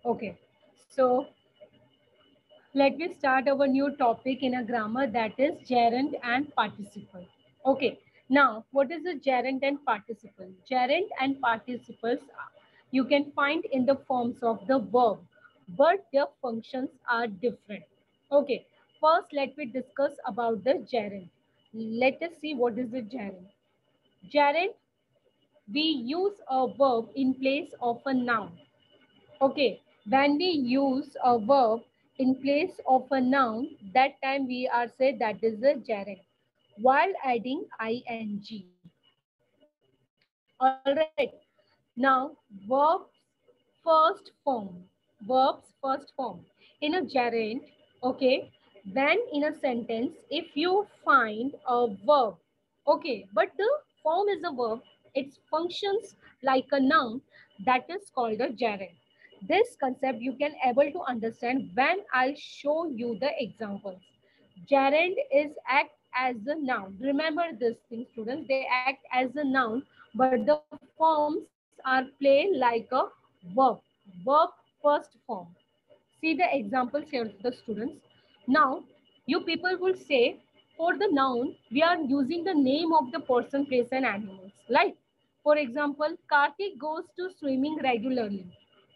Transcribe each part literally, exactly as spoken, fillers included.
Okay, so let me start our new topic in a grammar, that is gerund and participle. Okay, now what is a gerund and participle? Gerund and participles you can find in the forms of the verb, but their functions are different. Okay, first let me discuss about the gerund. Let us see what is the gerund. Gerund, we use a verb in place of a noun. Okay, when we use a verb in place of a noun, that time we are say that is a gerund while adding ing. All right. Now, verbs first form. Verbs first form. In a gerund, okay, when in a sentence, if you find a verb, okay, but the form is a verb, it functions like a noun, that is called a gerund. This concept you can able to understand when I'll show you the examples. Gerund is act as a noun. Remember this thing, students. They act as a noun, but the forms are play like a verb. Verb first form. See the examples here, the students. Now, you people will say, for the noun, we are using the name of the person, place, and animals. Like, for example, Karthik goes to swimming regularly.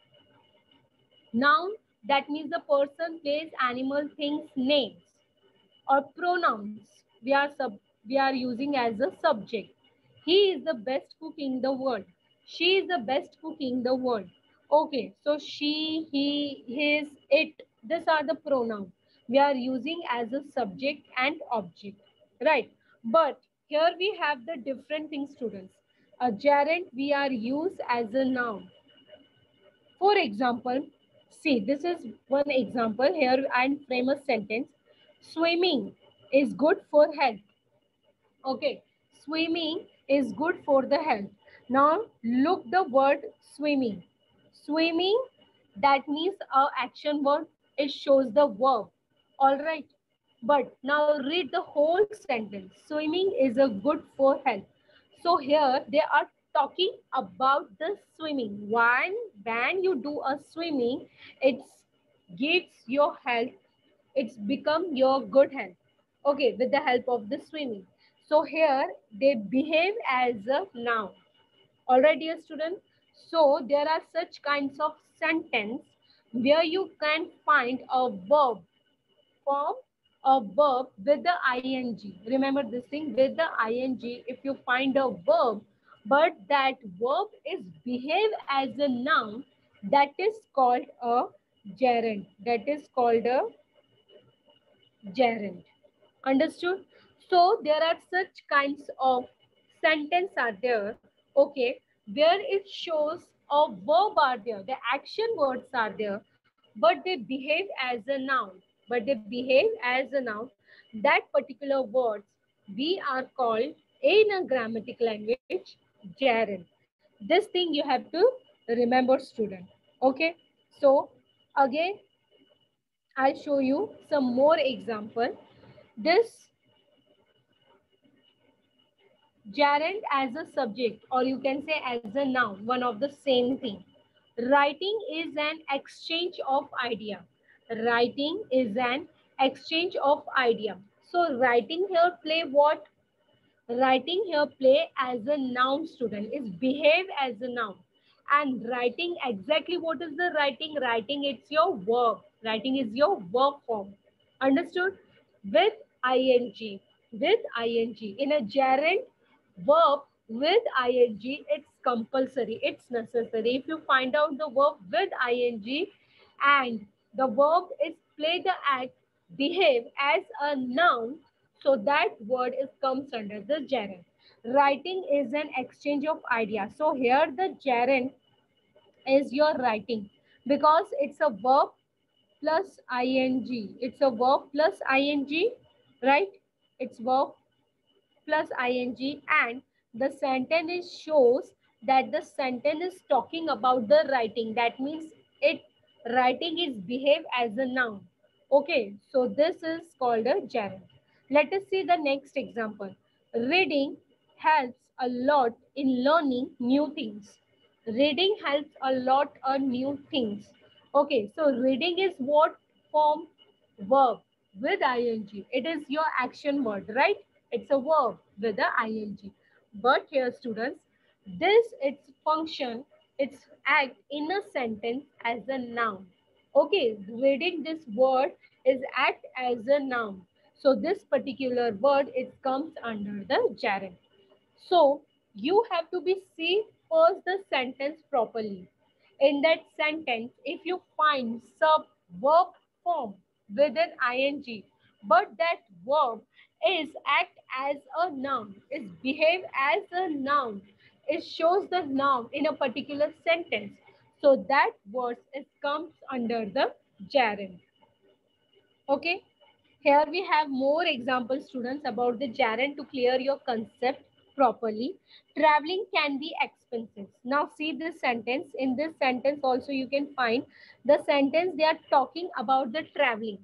Noun, that means the person, place, animal, things, names. Or pronouns, we are sub we are using as a subject. He is the best cook in the world. She is the best cook in the world. Okay, so she, he, his, it, these are the pronouns we are using as a subject and object, right? But here we have the different things, students. A gerund we are used as a noun. For example, see, this is one example here and frame a sentence. Swimming is good for health. Okay, swimming is good for the health. Now look the word swimming. Swimming, that means a action word. It shows the verb. All right. But now read the whole sentence. Swimming is a good for health. So here they are talking about the swimming. When, when you do a swimming, it gives your health, it's become your good health. Okay, with the help of the swimming. So here they behave as a noun. Alright, dear student. So there are such kinds of sentence where you can find a verb form, a verb with the ing. Remember this thing, with the ing. If you find a verb, but that verb is behave as a noun, that is called a gerund. That is called a gerund. Understood? So there are such kinds of sentence are there, okay, where it shows a verb are there, the action words are there, but they behave as a noun. But they behave as a noun. That particular words we are called in a grammatical language gerund. This thing you have to remember, student. Okay. So again, I'll show you some more example. This gerund as a subject, or you can say as a noun, one of the same thing. Writing is an exchange of idea. Writing is an exchange of idea. So writing here play what? Writing here play as a noun, student. Is behave as a noun. And writing, exactly what is the writing? Writing, it's your verb. Writing is your verb form. Understood? With ing. With ing. In a gerund, verb with ing, it's compulsory. It's necessary. If you find out the verb with ing and the verb is play the act, behave as a noun, so that word is comes under the gerund. Writing is an exchange of ideas. So here the gerund is your writing because it's a verb plus ing. It's a verb plus ing, right? It's verb plus ing, and the sentence shows that the sentence is talking about the writing. That means it writing is behave as a noun. Okay, so this is called a gerund. Let us see the next example. Reading helps a lot in learning new things. Reading helps a lot on new things. Okay, so reading is what form? Verb with ing. It is your action word, right? It's a verb with the ing. But here, students, this its function, its act in a sentence as a noun. Okay, reading this word is act as a noun. So this particular word, it comes under the gerund. So you have to be see first the sentence properly. In that sentence, if you find sub verb form with an ing, but that verb is act as a noun, is behave as a noun, it shows the noun in a particular sentence. So that word is comes under the gerund. Okay. Here we have more example students about the gerund to clear your concept properly. Traveling can be expensive. Now see this sentence. In this sentence also you can find the sentence they are talking about the traveling.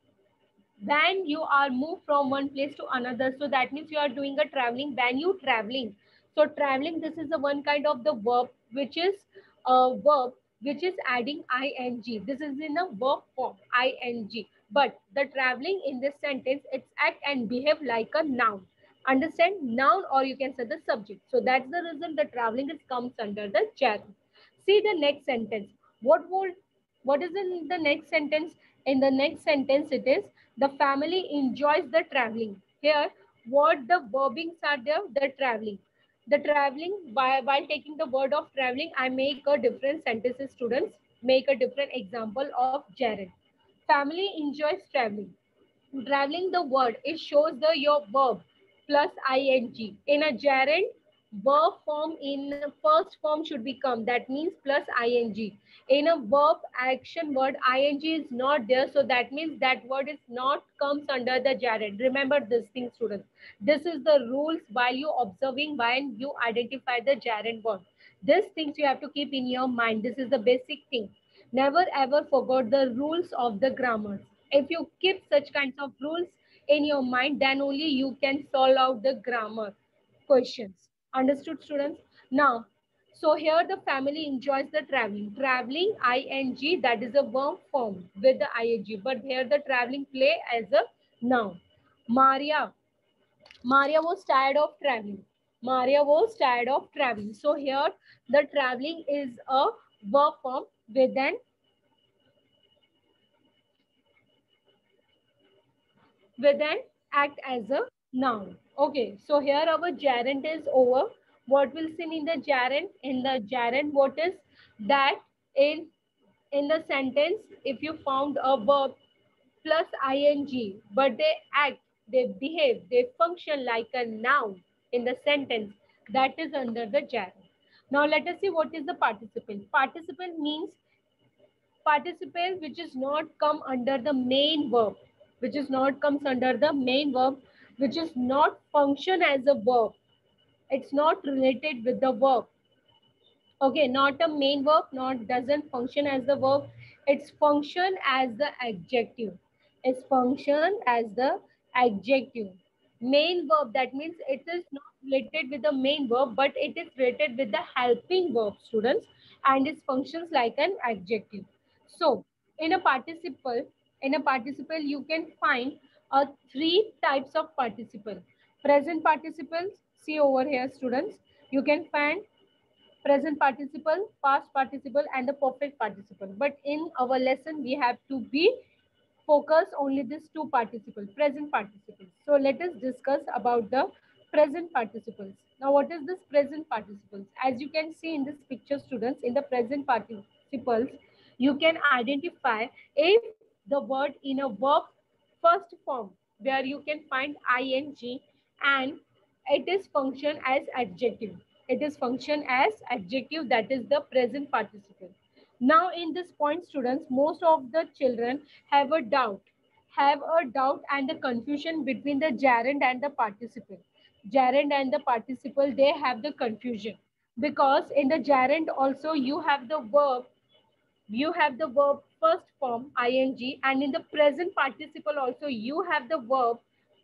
When you are moved from one place to another, so that means you are doing a traveling. When you traveling, so traveling, this is the one kind of the verb which is a verb which is adding ing. This is in a verb form ing, but the traveling in this sentence, it's act and behave like a noun. Understand? Noun, or you can say the subject. So that's the reason the traveling is comes under the gerund. See the next sentence. What would what is in the next sentence? In the next sentence, it is the family enjoys the traveling. Here, what the verbings are there? The traveling. The traveling, by, while taking the word of traveling, I make a different sentences, students. Make a different example of gerund. Family enjoys traveling. Traveling the word, it shows the your verb plus ing. In a gerund, verb form in first form should become, that means plus ing. In a verb action word, ing is not there, so that means that word is not comes under the gerund. Remember this thing, students. This is the rules while you observing, when you identify the gerund word. These things you have to keep in your mind. This is the basic thing. Never ever forget the rules of the grammar. If you keep such kinds of rules in your mind, then only you can solve out the grammar questions. Understood, students? Now, so here the family enjoys the traveling. Traveling, ing, that is a verb form with the ing. But here the traveling play as a noun. Maria, Maria was tired of traveling. Maria was tired of traveling. So here the traveling is a verb form with an with an act as a noun. Okay, so here our gerund is over. What will seen in the gerund? In the gerund, what is that in in the sentence, if you found a verb plus ing, but they act, they behave, they function like a noun in the sentence, that is under the gerund. Now let us see what is the participle. Participle means participle which is not come under the main verb, which is not comes under the main verb, which is not function as a verb. It's not related with the verb. Okay, not a main verb, not doesn't function as the verb. It's function as the adjective. It's function as the adjective. Main verb, that means it is not related with the main verb, but it is related with the helping verb, students, and it functions like an adjective. So, in a participle, in a participle, you can find uh, three types of participle. Present participles, see over here, students. You can find present participle, past participle, and the perfect participle. But in our lesson, we have to be focus only these two participles, present participles. So let us discuss about the present participles. Now, what is this present participles? As you can see in this picture, students, in the present participles, you can identify if the word in a verb first form, where you can find ing, and it is function as adjective. It is function as adjective, that is the present participle. Now in this point, students, most of the children have a doubt, have a doubt and the confusion between the gerund and the participle. Gerund and the participle, they have the confusion, because in the gerund also you have the verb, you have the verb first form ing, and in the present participle also you have the verb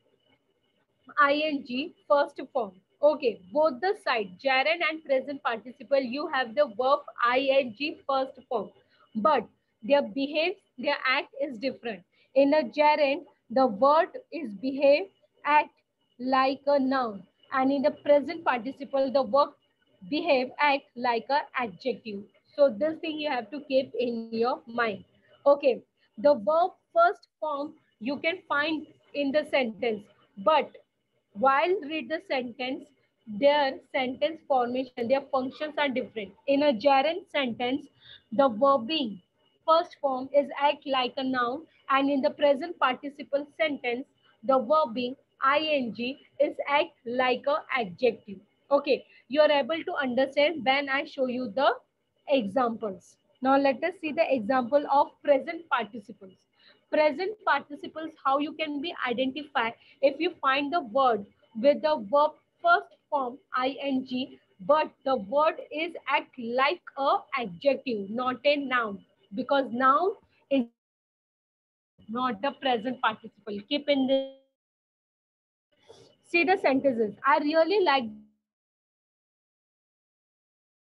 ing first form. Okay, both the side, gerund and present participle, you have the verb ing first form. But Their behave, their act is different. In a gerund, the word is behave, act like a noun. And in the present participle, the verb behave, act like a adjective. So this thing you have to keep in your mind. Okay. The verb first form you can find in the sentence, but while read the sentence, their sentence formation, their functions are different. In a gerund sentence, the verbing first form is act like a noun, and in the present participle sentence, the verbing ing is act like a adjective. Okay, you are able to understand when I show you the examples. Now let us see the example of present participles. Present participles, how you can be identified if you find the word with the verb first form ing, but the word is act like a adjective, not a noun, because noun is a adjective, not the present participle. Keep in this mind. Okay, see the sentences. I really like the dancing. Dancing means what?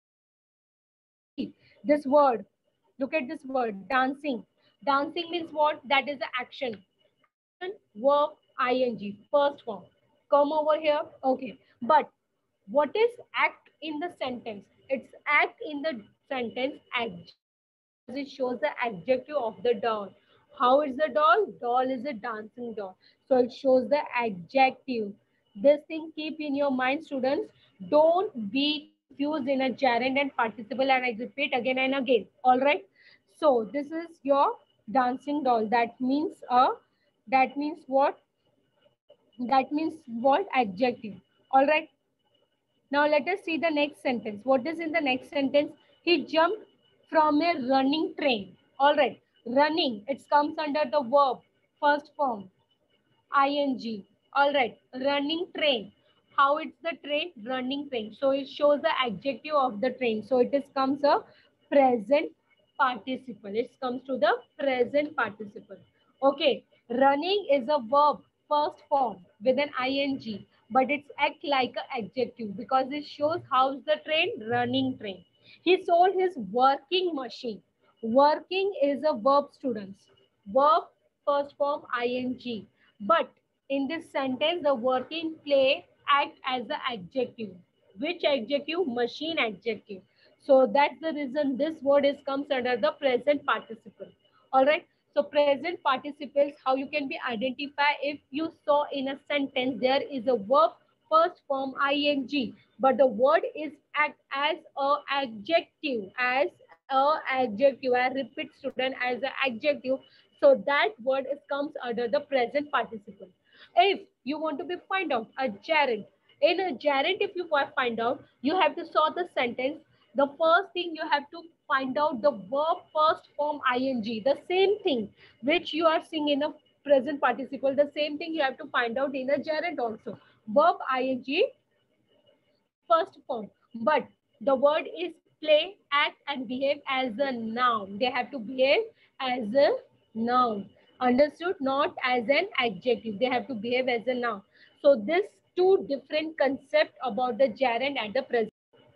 See this word. Look at this word, dancing. Dancing means what? That is the action. Action, verb, ing, first form. Come over here. Okay. But what is act in the sentence? It's act in the sentence adjective, because it shows the adjective of the doll. How is the doll? Doll is a dancing doll. So it shows the adjective. This thing keep in your mind, students. Don't be confused in a gerund and participle, and I repeat again and again. All right. So this is your dancing doll. That means a. That means what? That means what? Adjective. All right. Now let us see the next sentence. What is in the next sentence? He jumped from a running train. All right. Running. It comes under the verb first form ing. All right. Running train. How it's the train? Running train. So it shows the adjective of the train. So it is comes a present participle. It comes to the present participle. Okay. Running is a verb first form with an ing, but it's act like an adjective because it shows how's the train? Running train. He sold his working machine. Working is a verb, students. Verb first form ing. But in this sentence, the working play act as the adjective. Which adjective? Machine adjective. So that's the reason this word is comes under the present participle. All right. So present participles, how you can be identify if you saw in a sentence there is a verb first form ing, but the word is act as a adjective, as a adjective. I repeat, student, as an adjective. So that word is comes under the present participle. If you want to be find out a gerund, in a gerund, if you find out, you have to saw the sentence. The first thing you have to find out the verb first form ing. The same thing which you are seeing in a present participle, the same thing you have to find out in a gerund also. Verb ing first form, but the word is play, act, and behave as a noun. They have to behave as a noun. Understood? Not as an adjective. They have to behave as a noun. So this two different concept about the gerund and the present.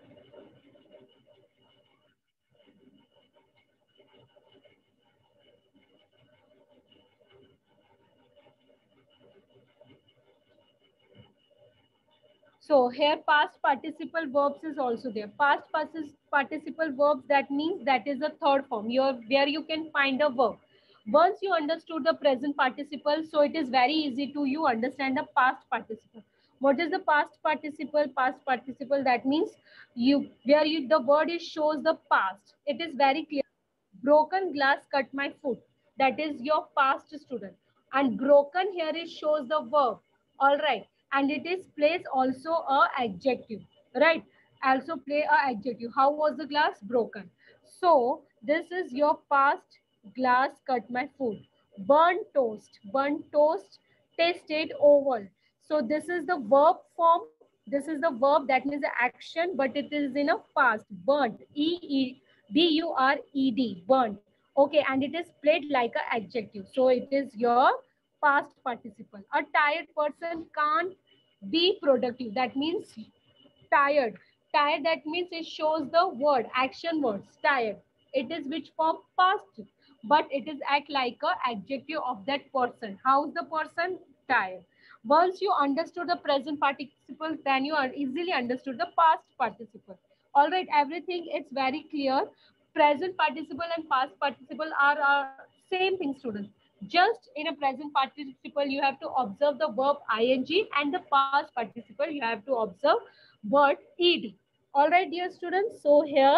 So here past participle verbs is also there. Past participle verbs, that means that is a third form. You're, where you can find a verb. Once you understood the present participle, so it is very easy to you understand the past participle. What is the past participle? Past participle, that means you where you the word is shows the past. It is very clear. Broken glass cut my foot. That is your past, student. And broken here it shows the verb. All right. And it is placed also a adjective. Right. Also play a adjective. How was the glass? Broken. So this is your past. Glass cut my foot. Burnt toast. Burnt toast tasted oval. So this is the verb form. This is the verb, that means the action, but it is in a past. Burnt. E E B U R E D. Burnt. Okay, and it is played like an adjective. So it is your past participle. A tired person can't be productive. That means tired. Tired, that means it shows the word, action words, tired. it is which form? Past, but it is act like a adjective of that person. How's the person? Tired. Once you understood the present participle, then you are easily understood the past participle. All right, everything it's very clear. Present participle and past participle are, are same thing, students. Just in a present participle, you have to observe the verb ing, and the past participle, you have to observe word ed. All right, dear students. So here,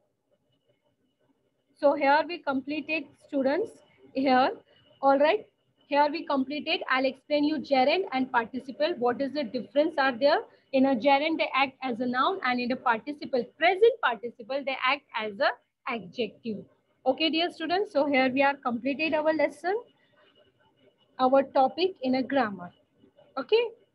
so here we completed, students. Here, all right. Here we completed. I'll explain you gerund and participle. What is the difference are there? In a gerund, they act as a noun, and in a participle, present participle, they act as a adjective. Okay, dear students. So here we are completed our lesson, our topic in a grammar. Okay.